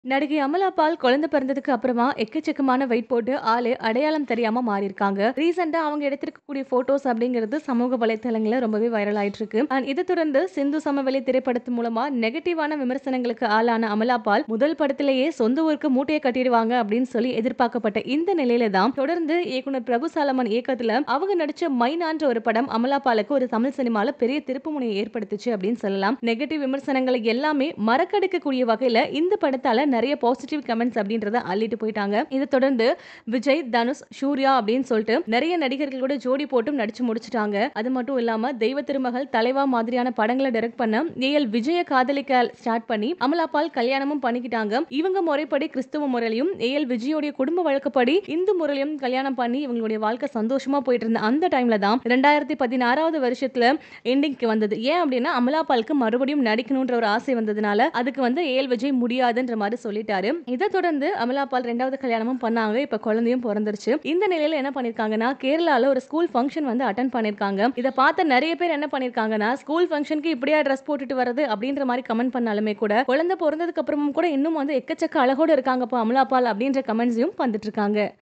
நடிகை அமலா பால் குழந்தை பிறந்ததுக்கு அப்புறமா எக்கச்சக்கமான வெயிட் போட்டு ஆளு அடையாளம் தெரியாம மாறியிருக்காங்க. ரீசெண்டா அவங்க எடுத்திருக்கக்கூடிய போட்டோஸ் அப்படிங்கிறது சமூக வலைத்தளங்கள்ல ரொம்பவே வைரல் ஆயிட்டு இருக்கு. அண்ட் இதை தொடர்ந்து சிந்து சமவெளி திரைப்படத்து மூலமா நெகட்டிவான விமர்சனங்களுக்கு ஆளான அமலா பால் முதல் படத்திலேயே சொந்த ஊருக்கு மூட்டையை கட்டிடுவாங்க அப்படின்னு சொல்லி எதிர்பார்க்கப்பட்ட இந்த நிலையில தான் தொடர்ந்து இயக்குனர் பிரபு சாலமன் இயக்கத்துல அவங்க நடிச்ச மைனான்ற ஒரு படம் அமலா பாலுக்கு ஒரு தமிழ் சினிமால பெரிய திருப்புமுனையை ஏற்படுத்துச்சு அப்படின்னு சொல்லலாம். நெகட்டிவ் விமர்சனங்களை எல்லாமே மறக்கடிக்கக்கூடிய வகையில இந்த படத்தால நிறைய பாசிட்டிவ் கமெண்ட்ஸ் அப்படின்றத அள்ளிட்டு போயிட்டாங்க. இதை தொடர்ந்து விஜய், தனுஷ், சூர்யா அப்படின்னு சொல்லிட்டு நிறைய நடிகர்கள் கூட ஜோடி போட்டும் நடிச்சு முடிச்சிட்டாங்க. அது மட்டும் இல்லாம தெய்வ திருமகள், தலைவா மாதிரியான படங்களை டைரக்ட் பண்ண ஏஎல் விஜய காதலிக்க ஸ்டார்ட் பண்ணி அமலா பால் கல்யாணமும் பண்ணிக்கிட்டாங்க. இவங்க முறைப்படி கிறிஸ்துவ முறையிலும் ஏஎல் விஜயோடைய குடும்ப வழக்கப்படி இந்து முறையிலும் கல்யாணம் பண்ணி இவங்களுடைய வாழ்க்கை சந்தோஷமா போயிட்டு இருந்த அந்த டைம்ல தான் 2016வது வருஷத்துல எண்டிங்க்கு வந்தது. ஏன் அப்படின்னா அமலா பாலுக்கு மறுபடியும் நடிக்கணும்ன்ற ஒரு ஆசை வந்ததுனால அதுக்கு ஏஎல் விஜய் முடியாதுன்ற மாதிரி சொல்லிட்டாரு. இதை தொடர்ந்து அமலா பால் 2வது கல்யாணமும் பண்ணாங்க. இப்ப குழந்தையும் பிறந்துருச்சு. இந்த நிலையில என்ன பண்ணிருக்காங்கன்னா கேரளால ஒரு ஸ்கூல் ஃபங்க்ஷன் அட்டெண்ட் பண்ணிருக்காங்க. இதை பார்த்த நிறைய பேர் என்ன பண்ணிருக்காங்கன்னா ஸ்கூல் ஃபங்க்ஷனுக்கு இப்படியா ட்ரெஸ் போட்டுட்டு வரது அப்படின்ற மாதிரி கமெண்ட் பண்ணாலுமே கூட குழந்தை பிறந்ததுக்கு அப்புறமும் கூட இன்னும் எக்கச்சக்க அழகோட இருக்காங்கப்பா அமலா பால் அப்படின்ற கமெண்ட்ஸையும் வந்துட்டு இருக்காங்க.